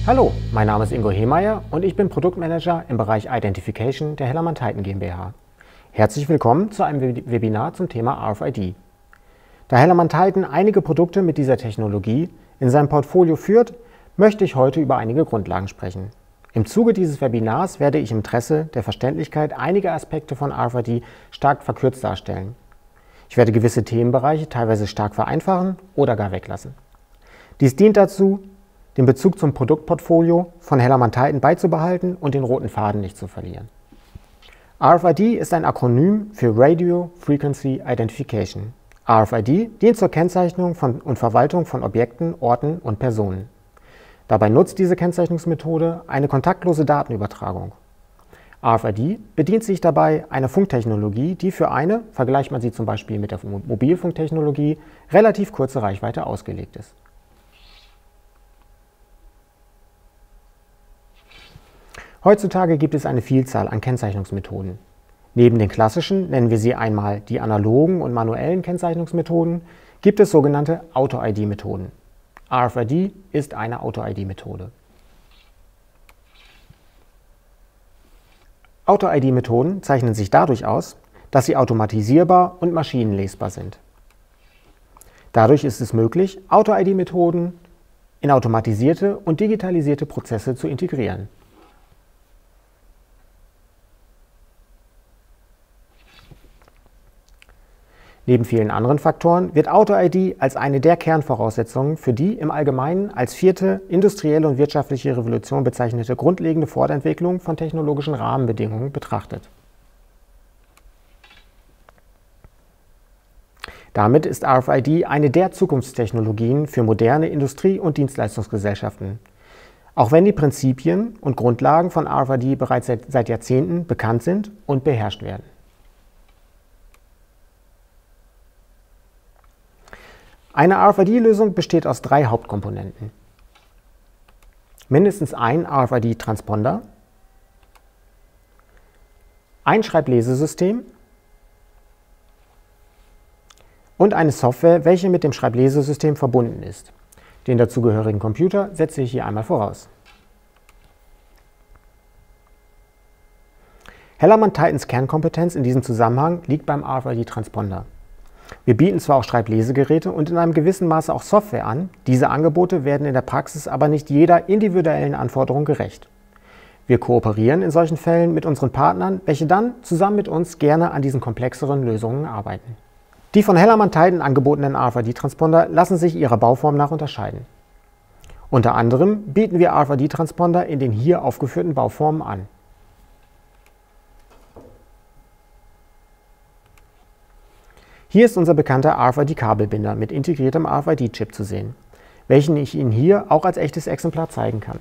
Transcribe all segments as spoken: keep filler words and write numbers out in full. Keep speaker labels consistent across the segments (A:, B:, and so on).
A: Hallo, mein Name ist Ingo Hehmeyer und ich bin Produktmanager im Bereich Identification der Hellermann-Tyton GmbH. Herzlich willkommen zu einem Webinar zum Thema R F I D. Da Hellermann-Tyton einige Produkte mit dieser Technologie in seinem Portfolio führt, möchte ich heute über einige Grundlagen sprechen. Im Zuge dieses Webinars werde ich im Interesse der Verständlichkeit einige Aspekte von R F I D stark verkürzt darstellen. Ich werde gewisse Themenbereiche teilweise stark vereinfachen oder gar weglassen. Dies dient dazu, den Bezug zum Produktportfolio von Hellermann-Tyton beizubehalten und den roten Faden nicht zu verlieren. R F I D ist ein Akronym für Radio Frequency Identification. R F I D dient zur Kennzeichnung von und Verwaltung von Objekten, Orten und Personen. Dabei nutzt diese Kennzeichnungsmethode eine kontaktlose Datenübertragung. R F I D bedient sich dabei einer Funktechnologie, die für eine, vergleicht man sie zum Beispiel mit der Mobilfunktechnologie, relativ kurze Reichweite ausgelegt ist. Heutzutage gibt es eine Vielzahl an Kennzeichnungsmethoden. Neben den klassischen, nennen wir sie einmal die analogen und manuellen Kennzeichnungsmethoden, gibt es sogenannte Auto-I D-Methoden. R F I D ist eine Auto-I D-Methode. Auto-I D-Methoden zeichnen sich dadurch aus, dass sie automatisierbar und maschinenlesbar sind. Dadurch ist es möglich, Auto-I D-Methoden in automatisierte und digitalisierte Prozesse zu integrieren. Neben vielen anderen Faktoren wird Auto-I D als eine der Kernvoraussetzungen für die im Allgemeinen als vierte industrielle und wirtschaftliche Revolution bezeichnete grundlegende Fortentwicklung von technologischen Rahmenbedingungen betrachtet. Damit ist R F I D eine der Zukunftstechnologien für moderne Industrie- und Dienstleistungsgesellschaften, auch wenn die Prinzipien und Grundlagen von R F I D bereits seit, seit Jahrzehnten bekannt sind und beherrscht werden. Eine R F I D-Lösung besteht aus drei Hauptkomponenten. Mindestens ein R F I D-Transponder, ein Schreiblesesystem und eine Software, welche mit dem Schreiblesesystem verbunden ist. Den dazugehörigen Computer setze ich hier einmal voraus. Hellermann-Tytons Kernkompetenz in diesem Zusammenhang liegt beim R F I D-Transponder. Wir bieten zwar auch Schreiblesegeräte und in einem gewissen Maße auch Software an, diese Angebote werden in der Praxis aber nicht jeder individuellen Anforderung gerecht. Wir kooperieren in solchen Fällen mit unseren Partnern, welche dann zusammen mit uns gerne an diesen komplexeren Lösungen arbeiten. Die von Hellermann-Tyton angebotenen R F I D-Transponder lassen sich ihrer Bauform nach unterscheiden. Unter anderem bieten wir R F I D-Transponder in den hier aufgeführten Bauformen an. Hier ist unser bekannter R F I D-Kabelbinder mit integriertem R F I D-Chip zu sehen, welchen ich Ihnen hier auch als echtes Exemplar zeigen kann.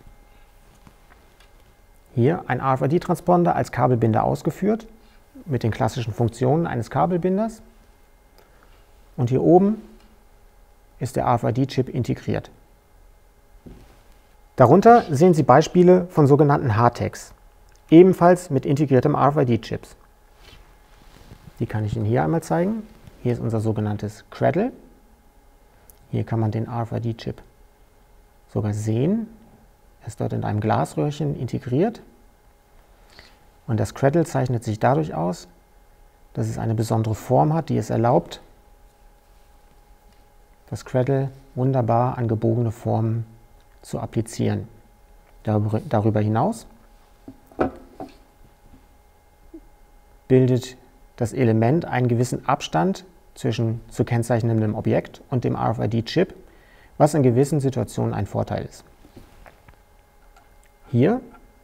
A: Hier ein R F I D-Transponder als Kabelbinder ausgeführt, mit den klassischen Funktionen eines Kabelbinders. Und hier oben ist der R F I D-Chip integriert. Darunter sehen Sie Beispiele von sogenannten H-Tags, ebenfalls mit integriertem R F I D-Chips. Die kann ich Ihnen hier einmal zeigen. Hier ist unser sogenanntes Cradle. Hier kann man den R F I D-Chip sogar sehen. Er ist dort in einem Glasröhrchen integriert. Und das Cradle zeichnet sich dadurch aus, dass es eine besondere Form hat, die es erlaubt, das Cradle wunderbar an gebogene Formen zu applizieren. Darüber hinaus bildet das Element einen gewissen Abstand zwischen zu kennzeichnendem Objekt und dem R F I D-Chip, was in gewissen Situationen ein Vorteil ist. Hier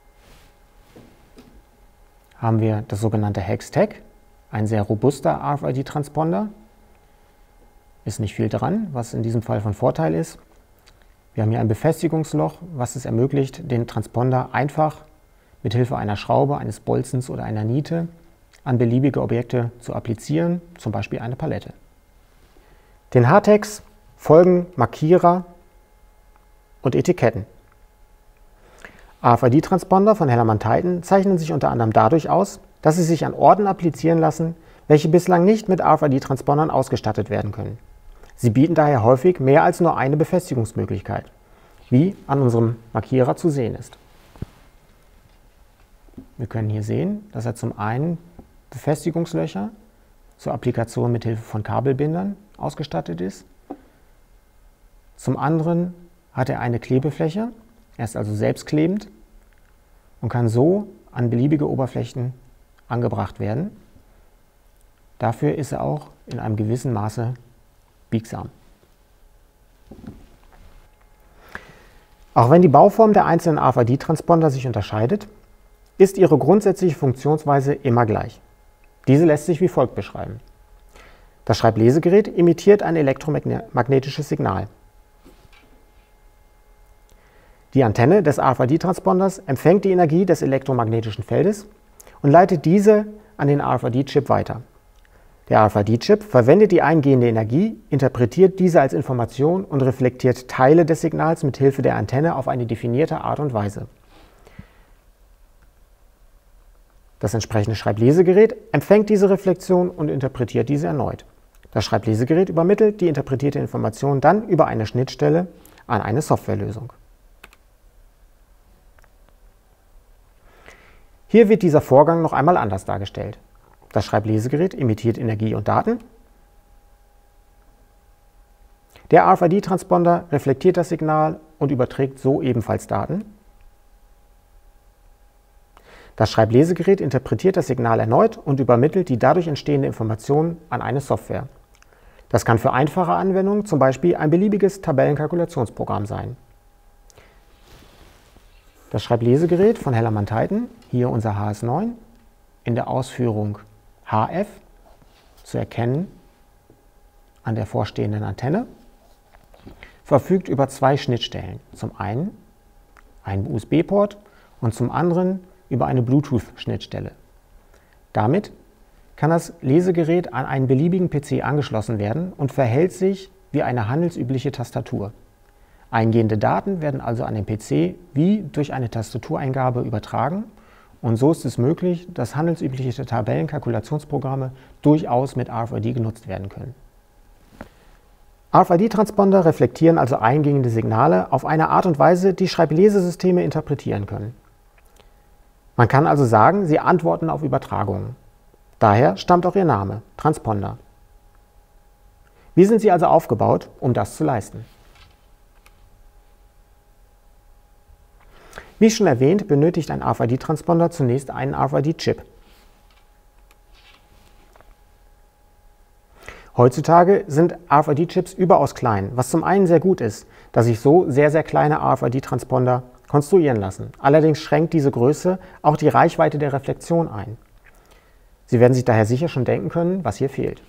A: haben wir das sogenannte Hex-Tag, ein sehr robuster R F I D-Transponder. Ist nicht viel dran, was in diesem Fall von Vorteil ist. Wir haben hier ein Befestigungsloch, was es ermöglicht, den Transponder einfach mit Hilfe einer Schraube, eines Bolzens oder einer Niete an beliebige Objekte zu applizieren, zum Beispiel eine Palette. Den H-Tags folgen Markierer und Etiketten. R F I D-Transponder von Hellermann-Tyton zeichnen sich unter anderem dadurch aus, dass sie sich an Orten applizieren lassen, welche bislang nicht mit R F I D-Transpondern ausgestattet werden können. Sie bieten daher häufig mehr als nur eine Befestigungsmöglichkeit. wie an unserem Markierer zu sehen ist. Wir können hier sehen, dass er zum einen Befestigungslöcher zur Applikation mit Hilfe von Kabelbindern ausgestattet ist. Zum anderen hat er eine Klebefläche, er ist also selbstklebend und kann so an beliebige Oberflächen angebracht werden. Dafür ist er auch in einem gewissen Maße biegsam. Auch wenn die Bauform der einzelnen R F I D-Transponder sich unterscheidet, ist ihre grundsätzliche Funktionsweise immer gleich. Diese lässt sich wie folgt beschreiben. Das Schreiblesegerät imitiert ein elektromagnetisches Signal. Die Antenne des R F I D-Transponders empfängt die Energie des elektromagnetischen Feldes und leitet diese an den R F I D-Chip weiter. Der R F I D-Chip verwendet die eingehende Energie, interpretiert diese als Information und reflektiert Teile des Signals mit Hilfe der Antenne auf eine definierte Art und Weise. Das entsprechende Schreiblesegerät empfängt diese Reflexion und interpretiert diese erneut. Das Schreiblesegerät übermittelt die interpretierte Information dann über eine Schnittstelle an eine Softwarelösung. Hier wird dieser Vorgang noch einmal anders dargestellt. Das Schreiblesegerät imitiert Energie und Daten. Der R F I D-Transponder reflektiert das Signal und überträgt so ebenfalls Daten. Das Schreiblesegerät interpretiert das Signal erneut und übermittelt die dadurch entstehende Information an eine Software. Das kann für einfache Anwendungen zum Beispiel ein beliebiges Tabellenkalkulationsprogramm sein. Das Schreiblesegerät von Hellermann-Tyton, hier unser H S neun, in der Ausführung H F, zu erkennen an der vorstehenden Antenne, verfügt über zwei Schnittstellen. Zum einen einen U S B-Port und zum anderen über eine Bluetooth-Schnittstelle. Damit kann das Lesegerät an einen beliebigen P C angeschlossen werden und verhält sich wie eine handelsübliche Tastatur. Eingehende Daten werden also an den P C wie durch eine Tastatureingabe übertragen und so ist es möglich, dass handelsübliche Tabellenkalkulationsprogramme durchaus mit R F I D genutzt werden können. R F I D-Transponder reflektieren also eingehende Signale auf eine Art und Weise, die Schreiblesesysteme interpretieren können. Man kann also sagen, sie antworten auf Übertragungen. Daher stammt auch ihr Name, Transponder. Wie sind sie also aufgebaut, um das zu leisten? Wie schon erwähnt, benötigt ein R F I D-Transponder zunächst einen R F I D-Chip. Heutzutage sind R F I D-Chips überaus klein, was zum einen sehr gut ist, da sich so sehr, sehr kleine R F I D-Transponder konstruieren lassen. Allerdings schränkt diese Größe auch die Reichweite der Reflexion ein. Sie werden sich daher sicher schon denken können, was hier fehlt.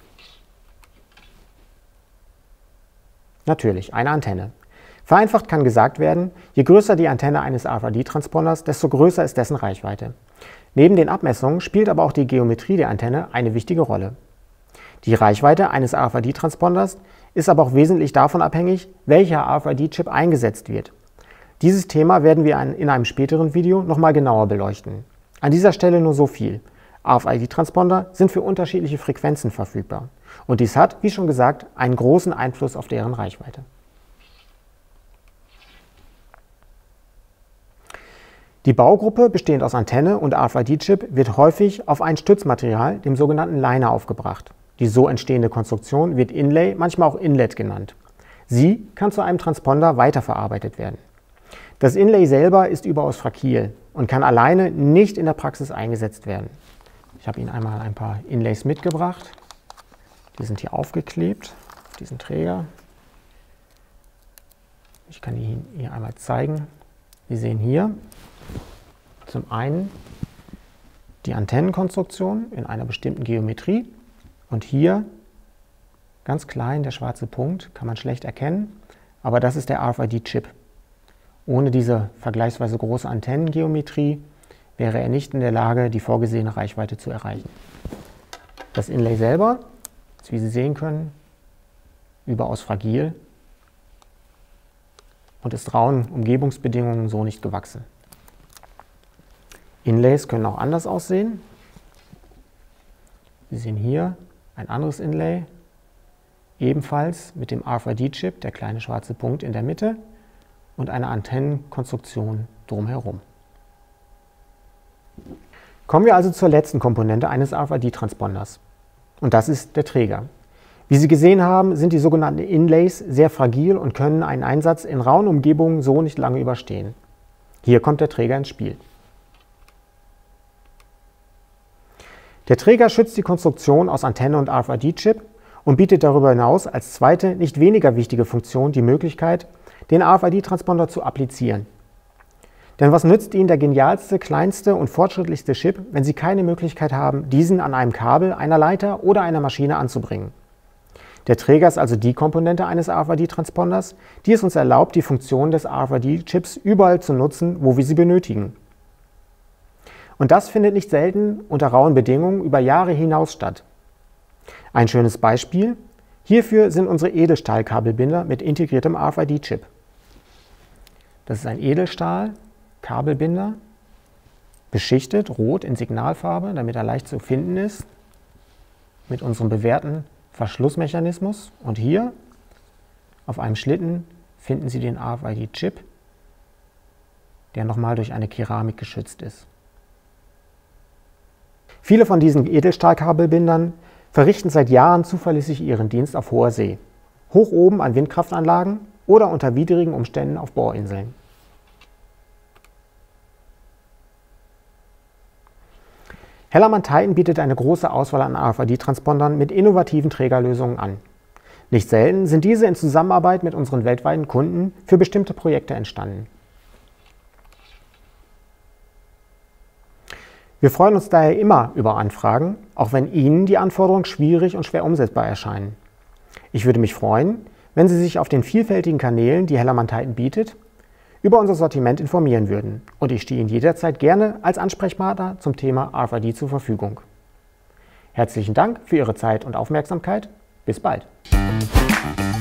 A: Natürlich, eine Antenne. Vereinfacht kann gesagt werden, je größer die Antenne eines R F I D-Transponders, desto größer ist dessen Reichweite. Neben den Abmessungen spielt aber auch die Geometrie der Antenne eine wichtige Rolle. Die Reichweite eines R F I D-Transponders ist aber auch wesentlich davon abhängig, welcher R F I D-Chip eingesetzt wird. Dieses Thema werden wir in einem späteren Video nochmal genauer beleuchten. An dieser Stelle nur so viel. R F I D-Transponder sind für unterschiedliche Frequenzen verfügbar. Und dies hat, wie schon gesagt, einen großen Einfluss auf deren Reichweite. Die Baugruppe, bestehend aus Antenne und R F I D-Chip, wird häufig auf ein Stützmaterial, dem sogenannten Liner, aufgebracht. Die so entstehende Konstruktion wird Inlay, manchmal auch Inlet genannt. Sie kann zu einem Transponder weiterverarbeitet werden. Das Inlay selber ist überaus fragil und kann alleine nicht in der Praxis eingesetzt werden. Ich habe Ihnen einmal ein paar Inlays mitgebracht. Die sind hier aufgeklebt auf diesen Träger. Ich kann Ihnen hier einmal zeigen. Sie sehen hier zum einen die Antennenkonstruktion in einer bestimmten Geometrie und hier ganz klein der schwarze Punkt, kann man schlecht erkennen, aber das ist der R F I D-Chip. Ohne diese vergleichsweise große Antennengeometrie wäre er nicht in der Lage, die vorgesehene Reichweite zu erreichen. Das Inlay selber ist, wie Sie sehen können, überaus fragil und ist rauen Umgebungsbedingungen so nicht gewachsen. Inlays können auch anders aussehen. Sie sehen hier ein anderes Inlay, ebenfalls mit dem R F I D-Chip, der kleine schwarze Punkt in der Mitte. und eine Antennenkonstruktion drumherum. Kommen wir also zur letzten Komponente eines R F I D-Transponders. Und das ist der Träger. Wie Sie gesehen haben, sind die sogenannten Inlays sehr fragil und können einen Einsatz in rauen Umgebungen so nicht lange überstehen. Hier kommt der Träger ins Spiel. Der Träger schützt die Konstruktion aus Antenne und R F I D-Chip und bietet darüber hinaus als zweite, nicht weniger wichtige Funktion die Möglichkeit, den R F I D-Transponder zu applizieren. Denn was nützt Ihnen der genialste, kleinste und fortschrittlichste Chip, wenn Sie keine Möglichkeit haben, diesen an einem Kabel, einer Leiter oder einer Maschine anzubringen? Der Träger ist also die Komponente eines R F I D-Transponders, die es uns erlaubt, die Funktion des R F I D-Chips überall zu nutzen, wo wir sie benötigen. Und das findet nicht selten unter rauen Bedingungen über Jahre hinaus statt. Ein schönes Beispiel hierfür sind unsere Edelstahlkabelbinder mit integriertem R F I D-Chip. Das ist ein Edelstahl-Kabelbinder, beschichtet, rot in Signalfarbe, damit er leicht zu finden ist, mit unserem bewährten Verschlussmechanismus. Und hier auf einem Schlitten finden Sie den R F I D-Chip, der nochmal durch eine Keramik geschützt ist. Viele von diesen Edelstahlkabelbindern verrichten seit Jahren zuverlässig ihren Dienst auf hoher See, hoch oben an Windkraftanlagen oder unter widrigen Umständen auf Bohrinseln. Hellermann-Titan bietet eine große Auswahl an R F I D-Transpondern mit innovativen Trägerlösungen an. Nicht selten sind diese in Zusammenarbeit mit unseren weltweiten Kunden für bestimmte Projekte entstanden. Wir freuen uns daher immer über Anfragen, auch wenn Ihnen die Anforderungen schwierig und schwer umsetzbar erscheinen. Ich würde mich freuen, wenn Sie sich auf den vielfältigen Kanälen, die Hellermann-Titan bietet, über unser Sortiment informieren würden, und ich stehe Ihnen jederzeit gerne als Ansprechpartner zum Thema R F I D zur Verfügung. Herzlichen Dank für Ihre Zeit und Aufmerksamkeit. Bis bald.